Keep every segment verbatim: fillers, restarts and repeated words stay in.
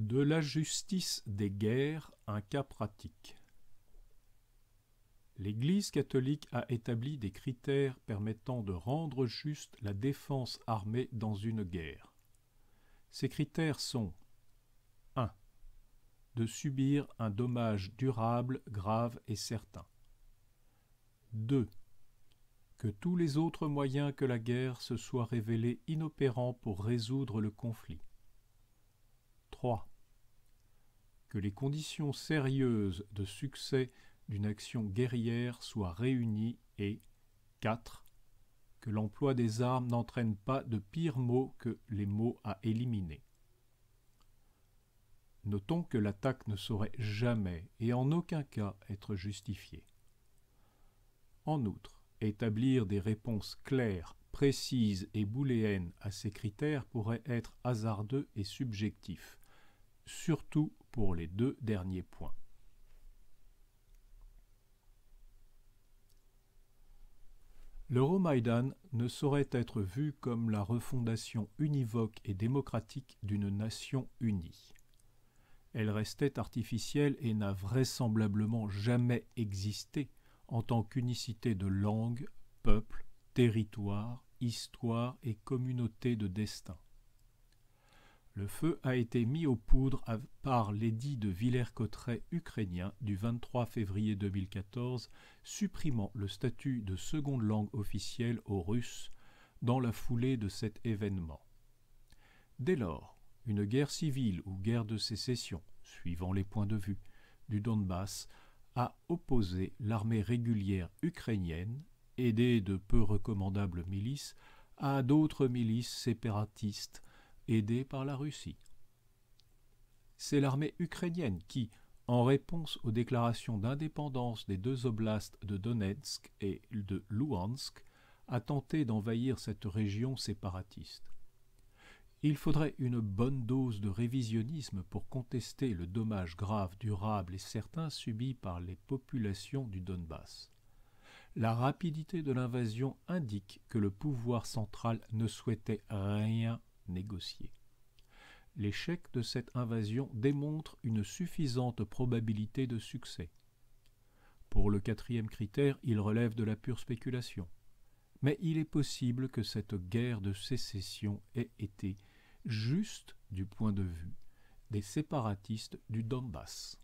De la justice des guerres, un cas pratique. L'Église catholique a établi des critères permettant de rendre juste la défense armée dans une guerre. Ces critères sont un. De subir un dommage durable, grave et certain. deux. Que tous les autres moyens que la guerre se soient révélés inopérants pour résoudre le conflit. trois. Que les conditions sérieuses de succès d'une action guerrière soient réunies et quatre. Que l'emploi des armes n'entraîne pas de pires maux que les maux à éliminer. Notons que l'attaque ne saurait jamais et en aucun cas être justifiée. En outre, établir des réponses claires, précises et booléennes à ces critères pourrait être hasardeux et subjectif, surtout pour les deux derniers points. L'Euromaïdan ne saurait être vu comme la refondation univoque et démocratique d'une nation unie. Elle restait artificielle et n'a vraisemblablement jamais existé en tant qu'unicité de langue, peuple, territoire, histoire et communauté de destin. Le feu a été mis aux poudres par l'édit de Villers-Cotterêts ukrainien du vingt-trois février deux mille quatorze, supprimant le statut de seconde langue officielle aux Russes dans la foulée de cet événement. Dès lors, une guerre civile ou guerre de sécession, suivant les points de vue, du Donbass a opposé l'armée régulière ukrainienne, aidée de peu recommandables milices, à d'autres milices séparatistes, aidée par la Russie. C'est l'armée ukrainienne qui, en réponse aux déclarations d'indépendance des deux oblasts de Donetsk et de Louhansk, a tenté d'envahir cette région séparatiste. Il faudrait une bonne dose de révisionnisme pour contester le dommage grave, durable et certain subi par les populations du Donbass. La rapidité de l'invasion indique que le pouvoir central ne souhaitait rien négocier. L'échec de cette invasion démontre une suffisante probabilité de succès. Pour le quatrième critère, il relève de la pure spéculation. Mais il est possible que cette guerre de sécession ait été juste du point de vue des séparatistes du Donbass.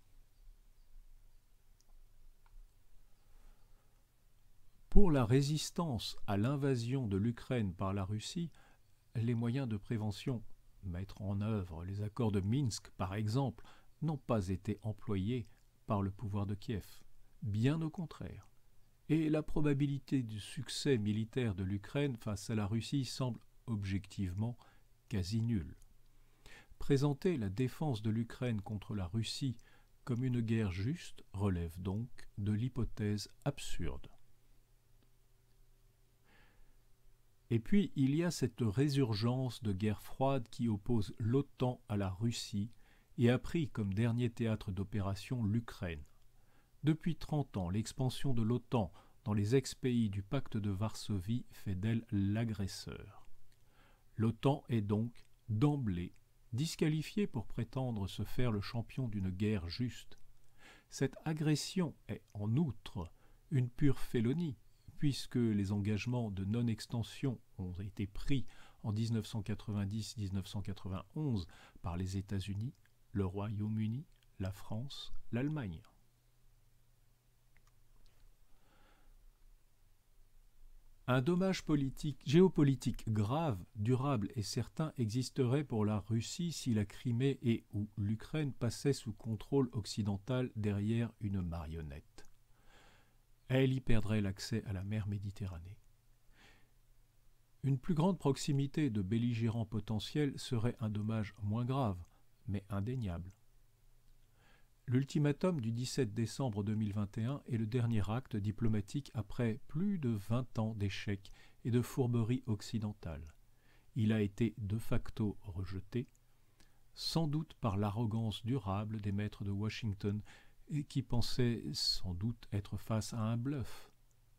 Pour la résistance à l'invasion de l'Ukraine par la Russie, les moyens de prévention, mettre en œuvre les accords de Minsk par exemple, n'ont pas été employés par le pouvoir de Kiev, bien au contraire. Et la probabilité du succès militaire de l'Ukraine face à la Russie semble objectivement quasi nulle. Présenter la défense de l'Ukraine contre la Russie comme une guerre juste relève donc de l'hypothèse absurde. Et puis, il y a cette résurgence de guerre froide qui oppose l'OTAN à la Russie et a pris comme dernier théâtre d'opération l'Ukraine. Depuis trente ans, l'expansion de l'OTAN dans les ex-pays du pacte de Varsovie fait d'elle l'agresseur. L'OTAN est donc, d'emblée, disqualifiée pour prétendre se faire le champion d'une guerre juste. Cette agression est, en outre, une pure félonie, puisque les engagements de non-extension ont été pris en dix-neuf cent quatre-vingt-dix à dix-neuf cent quatre-vingt-onze par les États-Unis, le Royaume-Uni, la France, l'Allemagne. Un dommage politique, géopolitique grave, durable et certain existerait pour la Russie si la Crimée et ou l'Ukraine passaient sous contrôle occidental derrière une marionnette. Elle y perdrait l'accès à la mer Méditerranée. Une plus grande proximité de belligérants potentiels serait un dommage moins grave, mais indéniable. L'ultimatum du dix-sept décembre deux mille vingt et un est le dernier acte diplomatique après plus de vingt ans d'échecs et de fourberies occidentales. Il a été de facto rejeté, sans doute par l'arrogance durable des maîtres de Washington et qui pensaient sans doute être face à un bluff.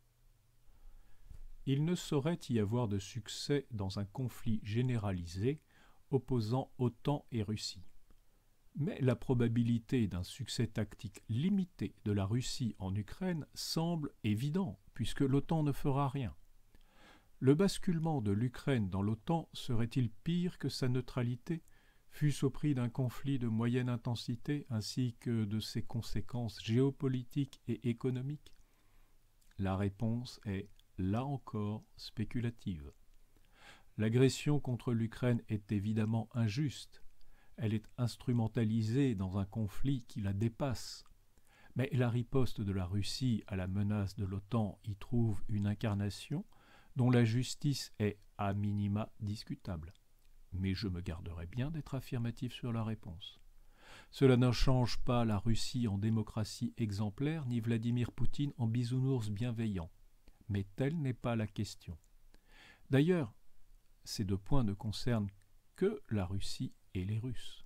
Il ne saurait y avoir de succès dans un conflit généralisé opposant OTAN et Russie. Mais la probabilité d'un succès tactique limité de la Russie en Ukraine semble évidente, puisque l'OTAN ne fera rien. Le basculement de l'Ukraine dans l'OTAN serait-il pire que sa neutralité, fût-ce au prix d'un conflit de moyenne intensité ainsi que de ses conséquences géopolitiques et économiques? La réponse est, là encore, spéculative. L'agression contre l'Ukraine est évidemment injuste. Elle est instrumentalisée dans un conflit qui la dépasse. Mais la riposte de la Russie à la menace de l'OTAN y trouve une incarnation dont la justice est a minima discutable. Mais je me garderai bien d'être affirmatif sur la réponse. Cela ne change pas la Russie en démocratie exemplaire, ni Vladimir Poutine en bisounours bienveillant. Mais telle n'est pas la question. D'ailleurs, ces deux points ne concernent que la Russie et les Russes.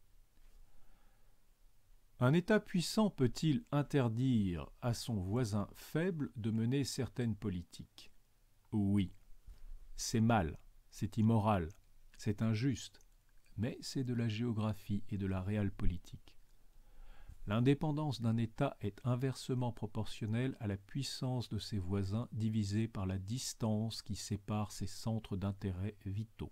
Un État puissant peut-il interdire à son voisin faible de mener certaines politiques? Oui. C'est mal, c'est immoral, c'est injuste, mais c'est de la géographie et de la réalpolitique. L'indépendance d'un État est inversement proportionnelle à la puissance de ses voisins divisée par la distance qui sépare ses centres d'intérêt vitaux.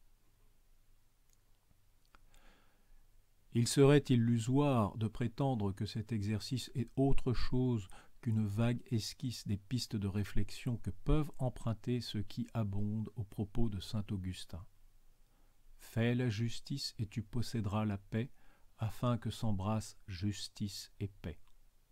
Il serait illusoire de prétendre que cet exercice est autre chose qu'une vague esquisse des pistes de réflexion que peuvent emprunter ceux qui abondent aux propos de saint Augustin. Fais la justice et tu posséderas la paix, afin que s'embrassent justice et paix.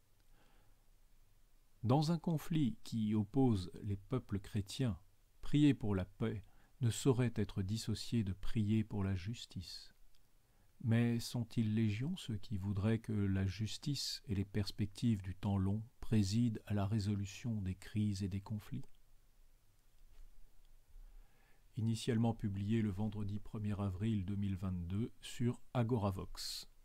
Dans un conflit qui oppose les peuples chrétiens, prier pour la paix ne saurait être dissocié de prier pour la justice. Mais sont-ils légion ceux qui voudraient que la justice et les perspectives du temps long président à la résolution des crises et des conflits? Initialement publié le vendredi premier avril deux mille vingt-deux sur Agoravox.